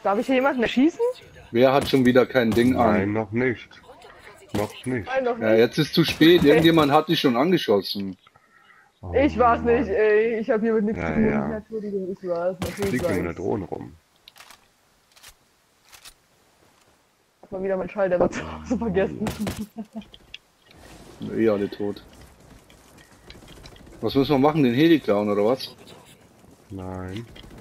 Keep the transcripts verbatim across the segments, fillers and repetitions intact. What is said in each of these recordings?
Darf ich hier jemanden erschießen? Wer hat schon wieder kein Ding an? Nein, noch nicht. Noch nicht. Nein, noch Ja, nicht. jetzt ist zu spät. Irgendjemand hat dich schon angeschossen. Oh, Ich war's Mann. nicht, ey. Ich hab hier mit nichts Ja, zu tun. ja. Entschuldigung, ich war's. Natürlich Fliegt mit einer war's. Drohne rum. Hab mal wieder meinen Schalldämpfer zu Hause vergessen. Eh alle tot. Was müssen wir machen? Den Heli klauen oder was? Nein.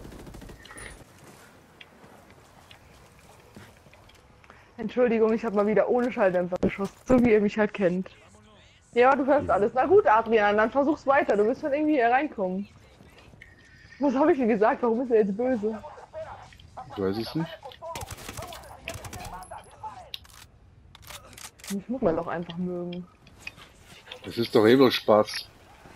Entschuldigung, ich hab mal wieder ohne Schalldämpfer geschossen. So wie ihr mich halt kennt. Ja, du hörst alles. Na gut, Adrian, dann versuch's weiter. Du wirst schon irgendwie hier reinkommen. Was habe ich dir gesagt? Warum ist er jetzt böse? Ich weiß es nicht. Mich muss man doch einfach mögen. Das ist doch eh bloß Spaß.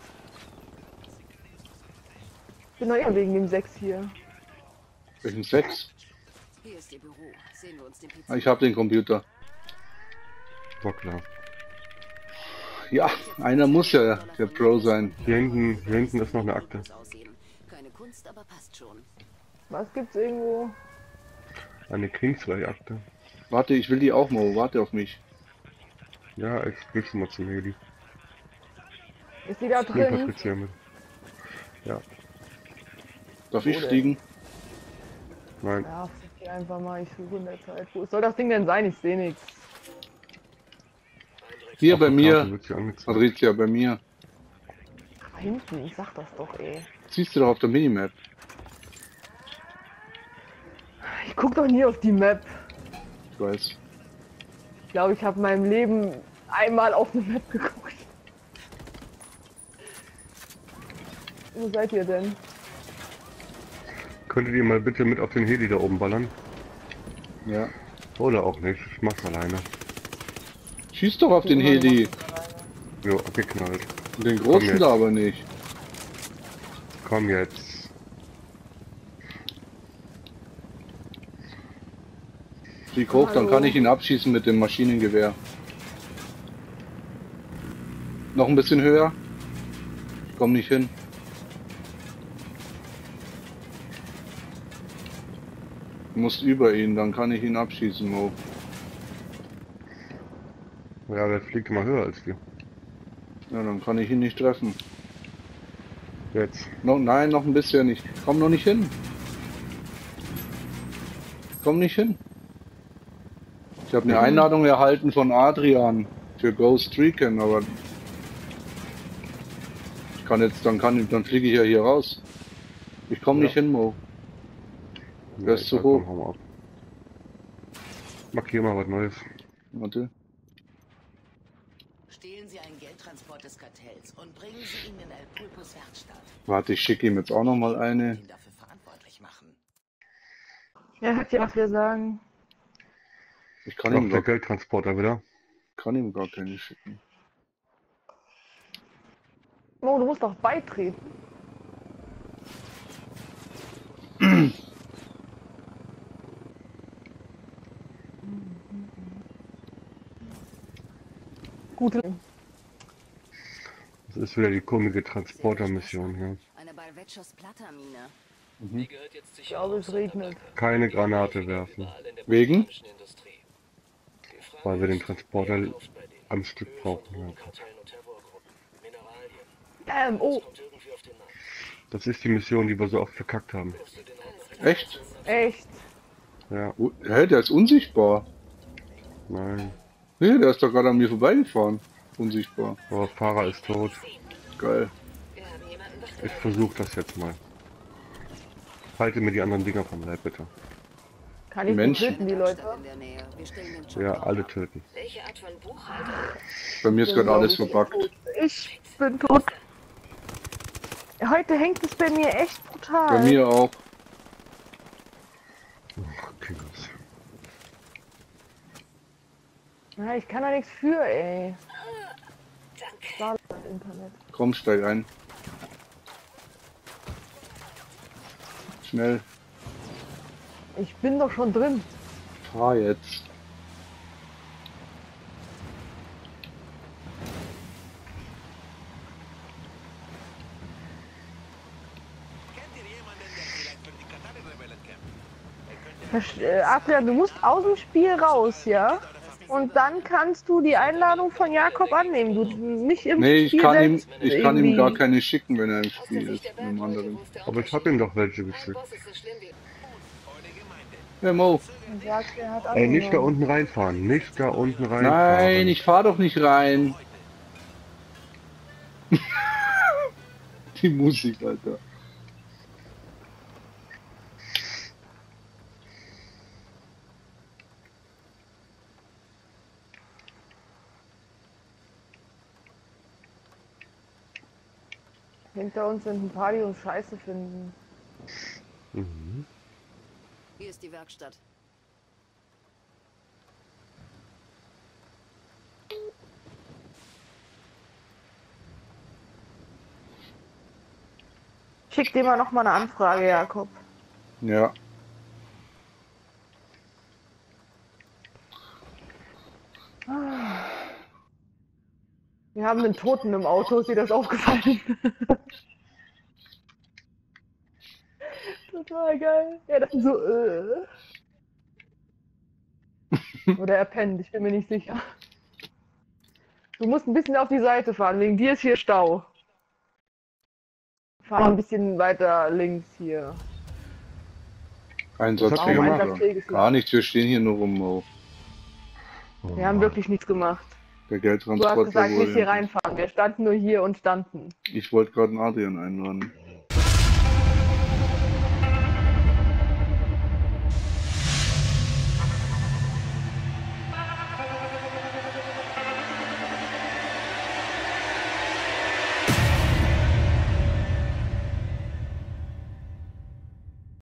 Ich bin doch eher wegen dem Sex hier. Welchen Sex? Hier ist Ihr Büro. Sehen wir uns den P C. Ah, ich habe den Computer. War klar. Ja, einer muss ja der Pro sein. Hier hinten, hier hinten ist noch eine Akte. Aussehen. Keine Kunst, aber passt schon. Was gibt's irgendwo? Eine Kingsway-Akte. Warte, ich will die auch mal. Warte auf mich. Ja, ich willst du mal zum Heli. Ist die da Nimm drin? Patricia mit. Ja, Darf ich Wo denn? fliegen? nein. Ja, flieg die einfach mal. Ich suche in der Zeit. Wo soll das Ding denn sein? Ich sehe nichts. Hier Auf bei der mir. Karte wird sie angezeigt. Patricia, bei mir. Da hinten, ich sag das doch, ey. Siehst du doch auf der Minimap. Ich guck doch nie auf die Map. Ich weiß. Ich glaube, ich habe in meinem Leben einmal auf eine Map geguckt. Wo seid ihr denn? Könntet ihr mal bitte mit auf den Heli da oben ballern? Ja. Oder auch nicht, ich mach's alleine. Schieß doch auf den Heli. Jo, abgeknallt. Den Komm großen jetzt. da aber nicht. Komm jetzt. Flieg hoch, dann Hallo. kann ich ihn abschießen mit dem Maschinengewehr. Noch ein bisschen höher. Ich komm nicht hin. Du musst über ihn, dann kann ich ihn abschießen, Mo. Ja, der fliegt immer höher als wir. Ja, dann kann ich ihn nicht treffen. Jetzt. No, nein, noch ein bisschen nicht. Komm noch nicht hin. Komm nicht hin. Ich habe eine Mhm. Einladung erhalten von Adrian für Ghost Recon, aber ich kann jetzt, dann kann ich, dann fliege ich ja hier raus. Ich komme Ja. nicht hin, Mo. Der ist ich zu sag, hoch. komm, hau mal ab. Markier mal was Neues. Warte. Stehlen Sie einen Geldtransport des Kartells und bringen Sie ihn in El Pulpos Werkstatt. Warte, ich schicke ihm jetzt auch noch mal eine. Ihn dafür verantwortlich machen. Ja, hört ihr, was wir sagen? Ich kann Ach, ihm, der gar, Geldtransporter wieder. kann ihm gar keine schicken. Oh, du musst doch beitreten. Gute. Das ist wieder die komische Transporter-Mission hier. Eine Balvetschos Plata-Mine. Mhm. Ich glaube, es regnet. Keine Granate werfen, Wegen? weil wir den Transporter am Stück brauchen. Ja. Ähm, oh, Das ist die Mission, die wir so oft verkackt haben. Echt? echt. Ja, Wo- Hä, der ist unsichtbar. nein. Nee, der ist doch gerade an mir vorbeigefahren. Unsichtbar. Aber Fahrer ist tot. Geil. Ich versuche das jetzt mal. Halte mir die anderen Dinger vom Leib, bitte. Kann ich nicht Menschen. töten, die Leute? In der Nähe. Wir stellen den Job Ja, auf. alle töten. Welche Art von Buchhalter? Bei mir ist gerade alles verbuggt. Ich bin tot. Heute hängt es bei mir echt brutal. Bei mir auch. Ach, Killers. Ja, ich kann da nichts für, ey. Danke. Internet. Komm, steig ein. Schnell. Ich bin doch schon drin. Fahr jetzt. Kennt ihr jemanden, der vielleicht für die Katari-Rebellen kämpft? Er könnte Verst- äh, Adrian, du musst aus dem Spiel raus, ja? Und dann kannst du die Einladung von Jakob annehmen. Du nicht im Nee, ich Spiel kann ihm, selbst ich kann ihm irgendwie- gar keine schicken, wenn er im Spiel ist. Einem anderen. Aber ich habe ihm doch welche geschickt. Ja, Mo. Er sagt, er hat Ey, nicht da angenommen. unten reinfahren, nicht da unten reinfahren. Nein, ich fahr doch nicht rein. Die Musik, Alter. Hinter uns sind ein paar, die uns scheiße finden. Mhm. Hier ist die Werkstatt. Schick dir mal noch mal eine Anfrage, Jakob. Ja. Wir haben einen Toten im Auto, ist dir das aufgefallen? Total geil. Ja, das ist so. Äh. Oder er pennt, ich bin mir nicht sicher. Du musst ein bisschen auf die Seite fahren, wegen dir ist hier Stau. Fahr ein bisschen weiter links hier. Einsatz Was habt ihr gegen gemacht? Einsatz. Gar nichts, wir stehen hier nur rum, Mo. Oh, Wir haben wirklich nichts gemacht. Der Du hast Geldtransporter gesagt, nicht hier wurde. reinfahren. Wir standen nur hier und standen. Ich wollte gerade einen Adrian einladen.